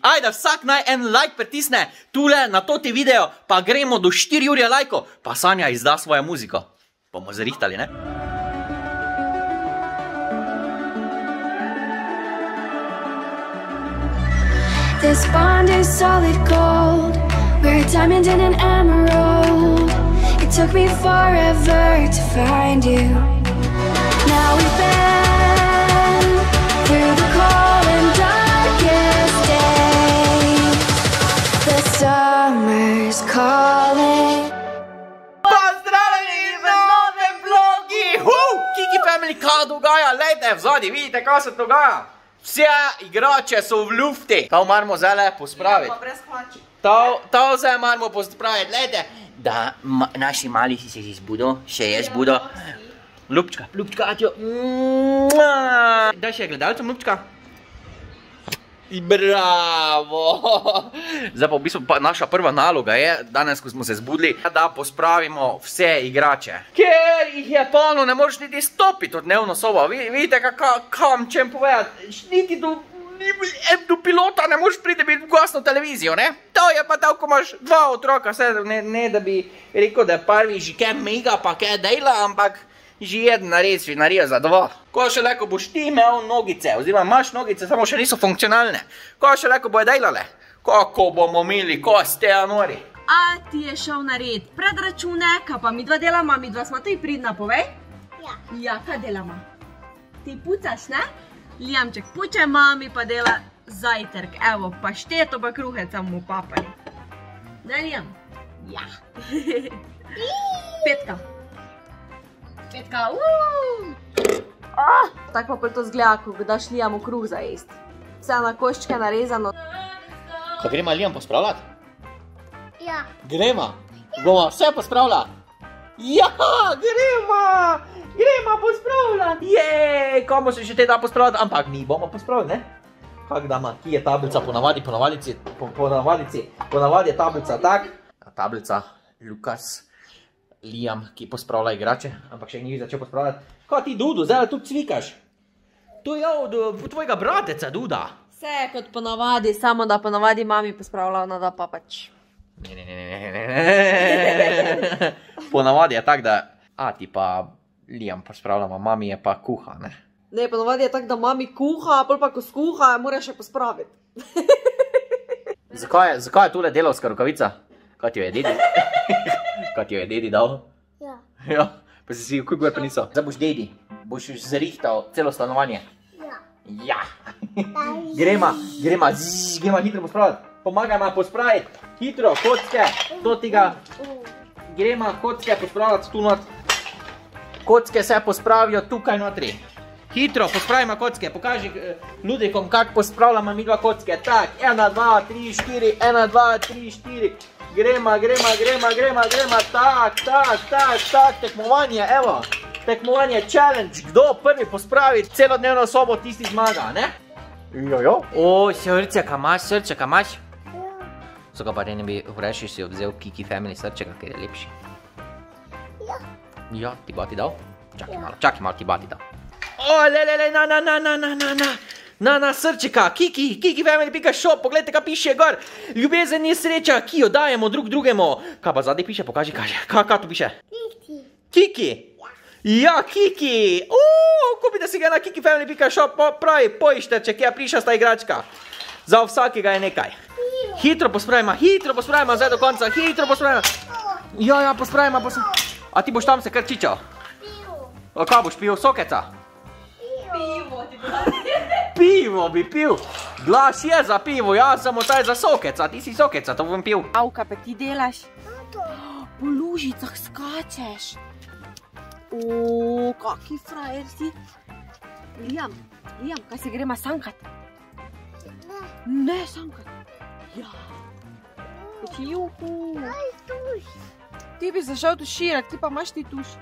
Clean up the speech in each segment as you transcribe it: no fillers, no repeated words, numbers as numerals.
Ajde, vsak naj en like pritisne tule na toti video, pa gremo do 4 Jurija lajko, pa Sanja izda svojo muziko. Bomo zrihtali, ne? This bond is solid gold. We're a diamond and an emerald. It took me forever to find you. Now we've been through the cold and darkest days. The summer's calling. Pozdravljeni v novem vlogi! Kiki Family, kaj dogaja? Lejte, vzadi, vidite, kaj se dogaja? Vse igrače so v lufti. To moramo zdaj pospraviti. To zdaj moramo pospraviti. Lejte, da naši mali si se zbudo, še je zbudo. Ljubčka, Atjo. Daj še gledalcem, Ljubčka. Bravo! Zdaj pa v bistvu naša prva naloga je, danes, ko smo se zbudili, da pospravimo vse igrače. Ker jih je polno, ne moreš niti stopiti v dnevno sobo. Vidite, kam čem povedati, niti do pilota ne moreš priti biti v glasno televizijo, ne? To je pa tako, ko imaš 2 otroka, ne da bi rekel, da je prvi že kaj mega, pa kaj dela, ampak že jedan naredijo za 2. Ko še leko boš ti imel nogice, oziroma imaš nogice, samo še niso funkcionalne. Ko še leko bojo delale, kako bomo imeli koste, nori. A ti je šel narediti predračune, kaj pa midva delama, midva smo tudi pridna, povej? Ja. Ja, kaj delama? Ti pucaš, ne? Liamček puče, mami pa dela zajtrk, evo, pašteto pa kruhec samo papali. Ne, Liam? Ja. Petka. Petka, Tako pa to zgleda, ko daš Liamu kruh za jest. Vse na koščke narezano. Ko gremo Liam pospravljati? Ja. Gremo? Bomo vse pospravljati? Ja, gremo pospravljati. Jej, komu se še te da pospravljati, ampak mi bomo pospravljati, ne? Kak dama, ki je tablica, ponavadi je tablica tak. Tablica, Lukas, Liam, ki pospravlja igrače, ampak še ni začel pospravljati. Kaj ti, Dudu, zdaj tu cvikaš? To je od tvojega brateca, Duda. Vse kot ponavadi, samo da ponavadi mami pospravlja, ona da pa pač. Ne. Ponavadi je tak, da ti pa Liam pospravljamo, mami je pa kuha, ne? Ne, ponavadi je tak, da mami kuha, pol pa ko skuha, mora še pospraviti. Zakaj je tule delavska rukavica? Kaj ti jo je dedi? Kaj ti jo je dedi dal? Ja. Ja, pa si kako je pa niso? Zdaj boš dedi, boš zrihtal celo stanovanje. Ja. Ja. Grema hitro pospraviti. Pomagaj ma pospraviti. Hitro, kocke, to tega. Grema kocke pospravljati tu not. Kocke se pospravijo tukaj notri. Hitro, pospravimo kocke, pokaži ljudikom, kak pospravljamo mi 2 kocke. Tak, 1, 2, 3, 4, 1, 2, 3, 4. Grema, tak, tekmovanje, evo. Tekmovanje, challenge, kdo prvi pospravi celodnevno sobo, tisti zmaga, ne? Jojo. O, srčeka imaš? Zakaj pa ne bi vreši si vzel Kiki Family srčeka, ker je lepši? Ja. Ja, ti ba ti dal? Čakaj malo, ti ba ti dal. O, na, srčeka, kiki.family.shop, pogledajte, kaj piše gor. Ljubezen je sreča, ki jo dajemo drug drugemu. Kaj pa zadaj piše, pokaži, kaj to piše? Kiki. Ja, Kiki. Kupite si ga na kiki.family.shop, pravi, poište, če kje prišasta igračka. Za vsakega je nekaj. Hitro pospravimo, zdaj do konca, hitro pospravimo. Ja, pospravimo. A ti boš tam se kar čičal? A kaj boš pil, sokeca? Pivo bi pil. Glas je za pivo, jaz sem taj za sokeca, ti si sokeca, to bom pil. Avka, pa ti delaš? Po lužicah skačeš. O, kaki frajer si. Liam, kaj se gremo sankat? Ne sankat. Ja. Juhu. Aj, tuš. Ti bi se šel tuširati, ti pa imaš ti tuš.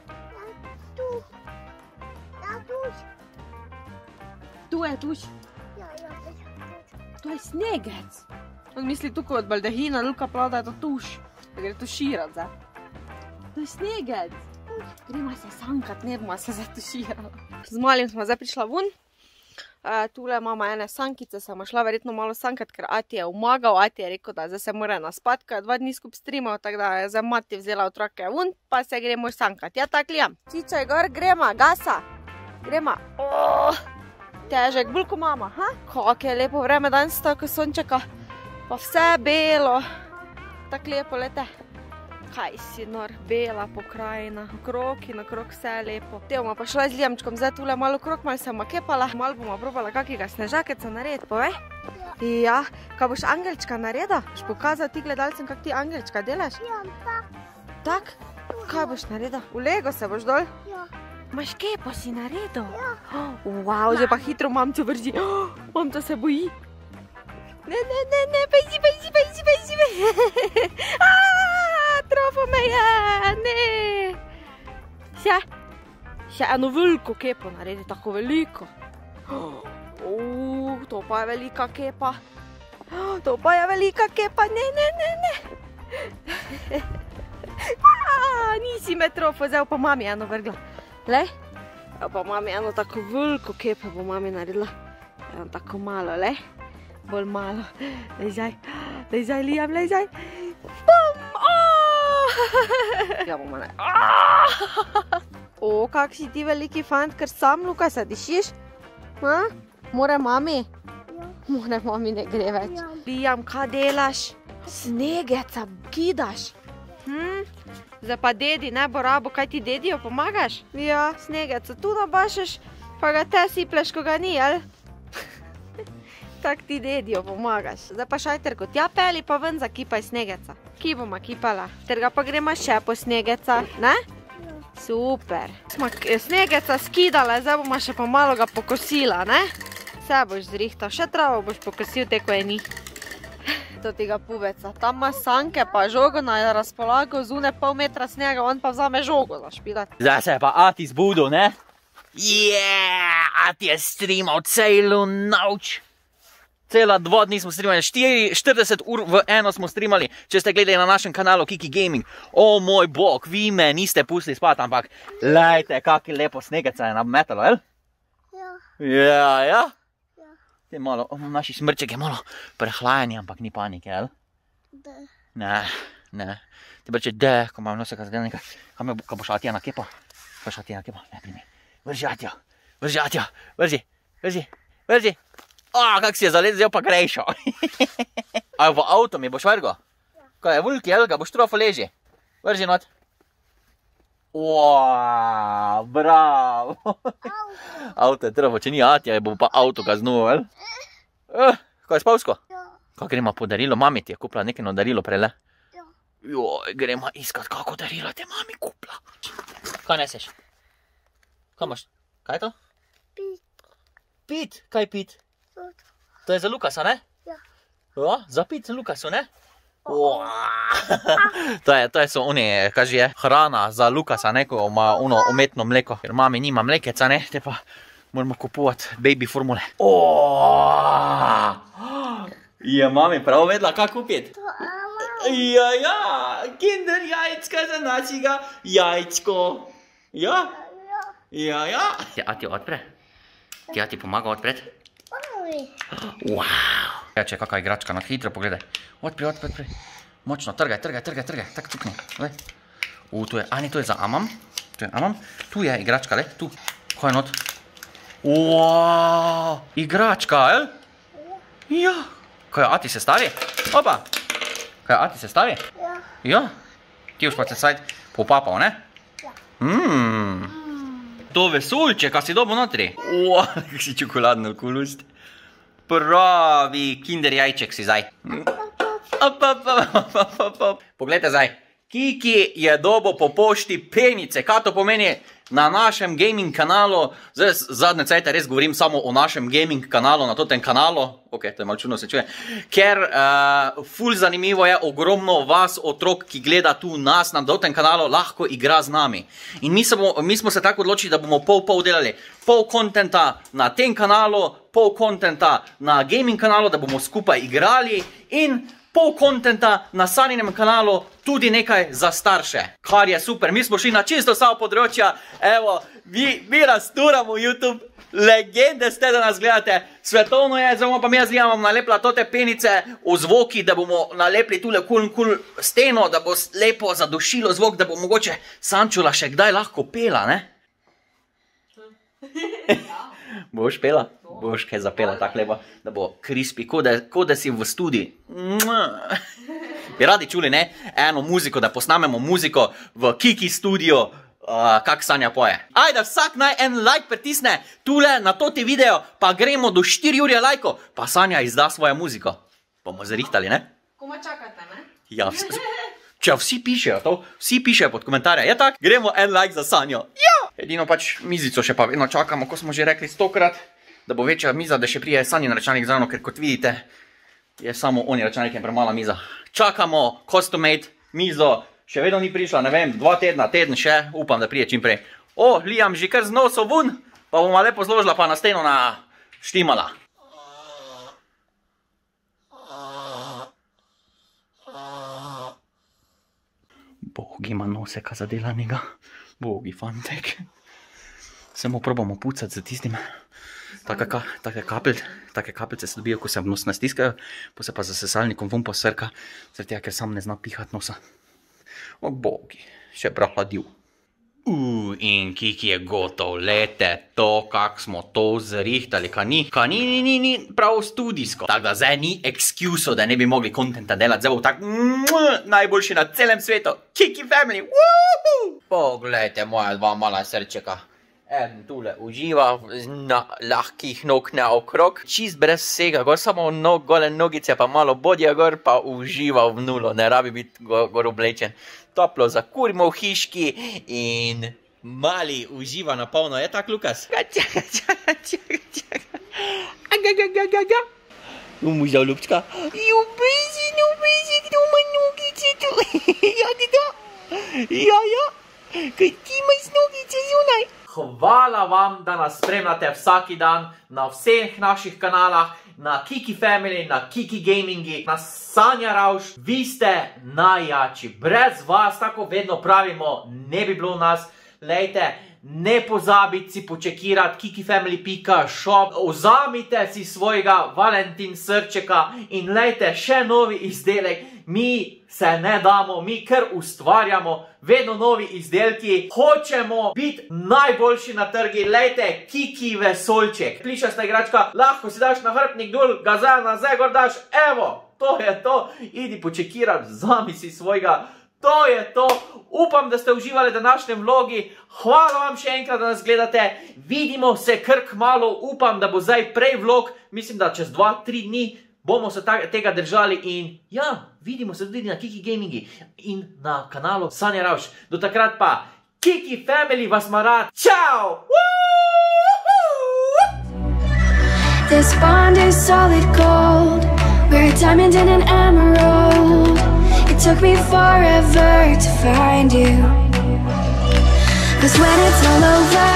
Ja, tuš. Tu je tuš. Ja, To je snegec. On misli tukaj od baldahina, Luka prav, da je to tuš. Da gre tuširat zdaj. To je snegec. Gremo se sankat, ne bomo se zatuširali. Z malim smo zdaj prišla ven. Tule imamo ene sankice, sem šla verjetno malo sankat, ker ati je umagal, ati je rekel, da zdaj se mora naspat, ko je 2 dni skup streamal, tako da je zdaj mati vzela otroke ven, pa se gremo sankat. Ja, tak Liam. Čičaj gor, grema, gasa. Grema. Težek, bolj ko mama, ha? Kako je lepo vreme danes, tako sončeka, pa vse belo, tako lepo lete. Kaj si nor, bela pokrajina, okrog in okrog vse lepo. Te bomo pa šla z Liamčkom, zdaj tule malo okrog, malo se bomo kepala, malo bomo probala kakega snežakeca narediti, povej? Ja, kaj boš angelčka naredil? Boš pokazal ti gledalcem, kak ti angelčka delaš? Ja, tak. Tak? Kaj boš naredil? V Lego se boš dol? Ja. Maš kepo si naredil? Ja. Wow, že pa hitro mamco vrži. Mamca se boji. Ne, pejsi. Trofo me je, ne. Še eno veliko kepo naredi, tako veliko. To pa je velika kepa. To pa je velika kepa, ne. Nisi me trofo, zdaj pa mami eno vrgla. Lej, pa mami eno tako veliko kepo bo mami naredila. Eno tako malo, lej. Bolj malo. Lejzaj, Liam, lejzaj. Bum! Ja bomo ne. Kak si ti veliki fant, ker sam Lukasa dišiš? More mami? Ja. More mami ne gre več. Ja. Liam, kaj delaš? Snegeca kidaš. Zdaj pa dedi ne bo rabo, kaj ti dedijo pomagaš? Ja, snegeca tu nabašeš, pa ga te sipleš, ko ga ni, jel? Tak ti dedijo pomagaš. Zdaj pa šajterko tja peli, pa ven zakipaj snegeca. Ki bomo kipala? Ter ga pa gremo še po snegeca, ne? Super. Smo snegeca skidala, zdaj bomo še pa malo ga pokosila, ne? Vse boš zrihtal, še travo boš pokosil, te ko je ni. To ti ga pubeca. Tam ima sanke pa žogo na razpolago, zune pol metra snega, on pa vzame žogo za špilat. Zdaj se je pa Ati zbudil, ne? Ati je streamal celo noč. Cela 2 dni smo streamali, 40 ur v eno smo streamali, če ste gledali na našem kanalu Kiki Gaming. O moj bog, vi me niste pustili spati, ampak lejte, kaki lepo snegeca je nametalo, jel? Ja. Ja. Te malo, naši smrček je malo prehlajeni, ampak ni panike, jel? Ne. Ti breče, ko imam noseka zadel nekaj, ko boš Atija na kepo? Boš Atija na kepo? Ne, primi. Vrži Atija, vrži. Kak si je zalezel pa grejšo. A v avto mi boš vrgo? Kaj je vulk, jel ga boš trofo leži? Vrži not. Bravo. Avto je trofo, če ni Atija, bo pa avto kaznuo, jel? Kaj je spavsko? Ja. Kaj gremo po darilo? Mami ti je kupila nekaj darilo prele? Ja. Joj, gremo iskat, kako darilo te mami kupila. Kaj neseš? Kaj imaš? Kaj je to? Pit. Kaj pit? To je za Lukasa, ne? Ja. Za pit za Lukasu, ne? To je so oni, kaži je, hrana za Lukasa, ne, ko ima ono umetno mleko. Ker mami nima mlekeca, ne, te pa moramo kupovati baby formule. Je mami prav vedela, kak kupiti? Ja, kinder jajčka za našega jajčko. Ja? Ja. Ati odpre? Ti Ati pomaga odpreti? Wow. Ja, če je kakva igračka, hitro pogledaj. Odpri. Močno, trgaj, tak cukni. Tu je, Ani, to je za Amam. Tu je igračka, le, tu. Kaj je not? Wow, igračka, jel? Ja. Kaj Ati se stavi? Opa. Kaj Ati se stavi? Ja. Ti boš pa se sajt popapal, ne? To vesolče, kaj si dobo notri. Wow, kak si čokoladno okulust. Pravi kinder jajček si zdaj. Poglejte zdaj. Kiki je dobo po pošti penice. Kaj to pomeni na našem gaming kanalu? Zdaj zadnje cajte res govorim samo o našem gaming kanalu, na totem kanalu. Ok, to je malo čudno se čuje. Ker ful zanimivo je, ogromno vas, otrok, ki gleda tu nas na totem kanalu, lahko igra z nami. In mi smo se tako odločili, da bomo pol delali. Pol kontenta na tem kanalu, pol kontenta na gaming kanalu, da bomo skupaj igrali in pol kontenta na Saninem kanalu tudi nekaj za starše. Kar je super, mi smo šli na čisto vsa področja, evo, mi rasturamo YouTube. Legende ste, da nas gledate. Svetovno je, zdaj bomo pa mi jaz vam nalepila tote penice v zvoki, da bomo nalepili tule kul steno, da bo lepo zadušilo zvok, da bo mogoče Sančula še kdaj lahko pela, ne? Boš pela? Boš kaj zapela tako lepo, da bo crispy, kot da si v studiji. Bi radi čuli, ne? Eno muziko, da posnamemo muziko v Kiki studio, kak Sanja poje. Ajde, vsak naj en like pritisne tule na toti video, pa gremo do 4 ure lajko, pa Sanja izda svojo muziko. Bomo zrihtali, ne? Koma čakate, ne? Ja, če vsi pišejo to, vsi pišejo pod komentarje, je tak? Gremo en like za Sanjo. Ja! Edino pač mizico še pa vedno čakamo, ko smo že rekli 100krat, da bo večja miza, da še prije Sanjin računalnik zravno, ker kot vidite, je samo oni računalnik in premala miza. Čakamo custom made mizo, še vedno ni prišla, ne vem, 2 tedna, teden še, upam, da prije čim prej. O, Liam že kar z noso vun, pa bomo lepo zložila pa na steno na štimala. Bogi ima noseka zadelanega, bogi fantek. Samo probamo pucati za tistim. Take kapljice se dobijo, ko se v nos nastiskajo, pa se pa za sesalnikom vun posrka, zaradi tega, ker sam ne zna pihati nosa. O bogi, še prahladil. In Kiki je gotov, lete to, kak smo to zrihtali, ni prav studijsko. Tako da zdaj ni excuse, da ne bi mogli kontenta delati, zdaj bo tak najboljši na celem svetu. Kiki family, woohoo! Poglejte moja 2 mala srčeka. En tule uživa na lahkih nog naokrog, čist brez vsega, gor samo gole nogice, pa malo bodja gor, pa uživa v nulo, ne rabi biti gor oblečen. Toplo zakurimo v hiški in mali uživa na polno, je tak, Lukas? Čaka. Aga. Umužal ljubčka. Ljubeži, kdo ima nogice tu? Ja, kdo? Ja, kaj ti imaš nogice zunaj? Hvala vam, da nas spremljate vsaki dan na vseh naših kanalah, na Kiki Family, na Kiki Gamingi, na Sanja Ravš. Vi ste najjači. Brez vas, tako vedno pravimo, ne bi bilo nas. Lejte, ne pozabite si počekirati kikifamily.shop. Vzamite si svojega Valentin srčeka in lejte, še novi izdelek. Mi se ne damo, mi kar ustvarjamo, vedno novi izdelki. Hočemo biti najboljši na trgi. Lejte, Kiki vesoljček. Plišasta igračka, lahko si daš na hrbtnik dol, ga nazaj gor daš, evo, to je to. Idi počekirati, vzami si svojega. To je to. Upam, da ste uživali v današnjem vlogi. Hvala vam še enkrat, da nas gledate. Vidimo se kar kmalu. Upam, da bo zdaj prej vlog. Mislim, da čez 2-3 dni bomo se tega držali. In ja, vidimo se tudi na Kiki Gamingi in na kanalu Sanja Ravš. Do takrat pa Kiki Family vas ima rad. Čau! This bond is solid gold. We're a diamond and an emerald. It took me forever to find you. 'Cause when it's all over